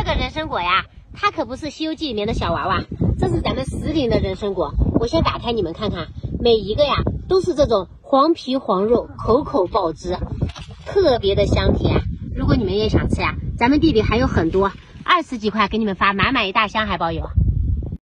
这个人参果呀，它可不是《西游记》里面的小娃娃，这是咱们石林的人参果。我先打开你们看看，每一个呀都是这种黄皮黄肉，口口爆汁，特别的香甜。如果你们也想吃呀，咱们店里还有很多，20几块给你们发满满一大箱还包邮。